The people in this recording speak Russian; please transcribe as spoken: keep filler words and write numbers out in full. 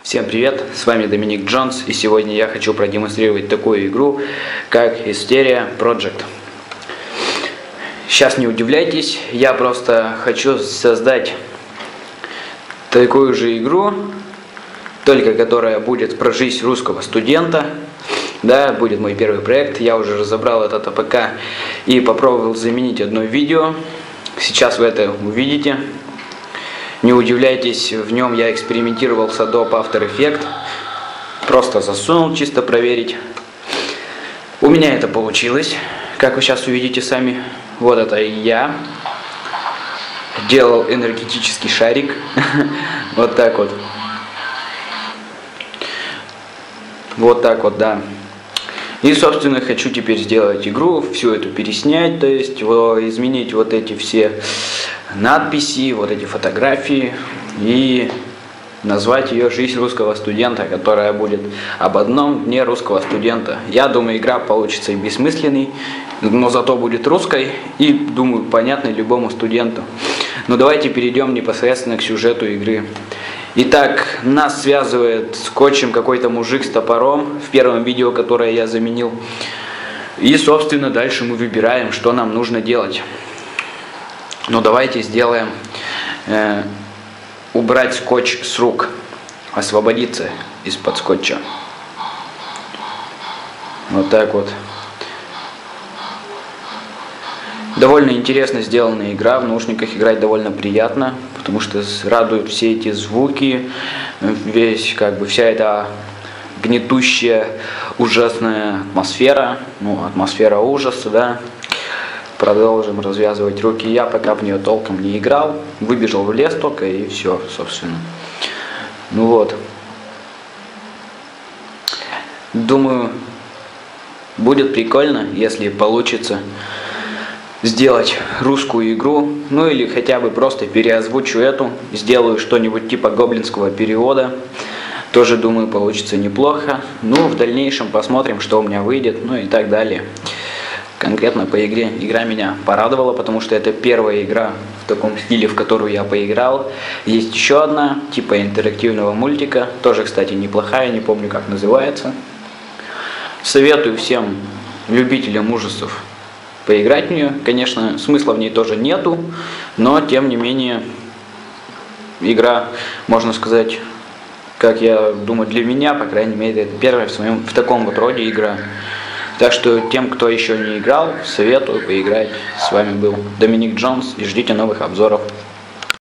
Всем привет, с вами Доминик Джонс, и сегодня я хочу продемонстрировать такую игру, как Hysteria Project. Сейчас не удивляйтесь, я просто хочу создать такую же игру, только которая будет про жизнь русского студента. Да, будет мой первый проект, я уже разобрал этот АПК и попробовал заменить одно видео. Сейчас вы это увидите. Не удивляйтесь, в нем я экспериментировал с Adobe After Effects. Просто засунул, чисто проверить. У меня это получилось, как вы сейчас увидите сами. Вот это я. Делал энергетический шарик. Вот так вот. Вот так вот, да. И, собственно, хочу теперь сделать игру, всю эту переснять, то есть изменить вот эти все надписи, вот эти фотографии и назвать ее «Жизнь русского студента», которая будет об одном дне русского студента. Я думаю, игра получится и бессмысленной, но зато будет русской и, думаю, понятной любому студенту. Но давайте перейдем непосредственно к сюжету игры. Итак, нас связывает скотчем какой-то мужик с топором в первом видео, которое я заменил. И, собственно, дальше мы выбираем, что нам нужно делать. Ну, давайте сделаем э, убрать скотч с рук, освободиться из-под скотча. Вот так вот. Довольно интересно сделанная игра, в наушниках играть довольно приятно, потому что радуют все эти звуки, весь, как бы, вся эта гнетущая, ужасная атмосфера, ну, атмосфера ужаса, да. Продолжим развязывать руки. Я пока в нее толком не играл, выбежал в лес только и все, собственно. Ну вот. Думаю, будет прикольно, если получится сделать русскую игру, ну или хотя бы просто переозвучу эту, сделаю что-нибудь типа гоблинского перевода. Тоже, думаю, получится неплохо. Ну, в дальнейшем посмотрим, что у меня выйдет, ну и так далее. Конкретно по игре. Игра меня порадовала, потому что это первая игра в таком стиле, в которую я поиграл. Есть еще одна, типа интерактивного мультика, тоже, кстати, неплохая, не помню, как называется. Советую всем любителям ужасов поиграть в нее. Конечно, смысла в ней тоже нету, но, тем не менее, игра, можно сказать, как я думаю, для меня, по крайней мере, это первая в своем, в таком вот роде игра. Так что тем, кто еще не играл, советую поиграть. С вами был Доминик Джонс и ждите новых обзоров.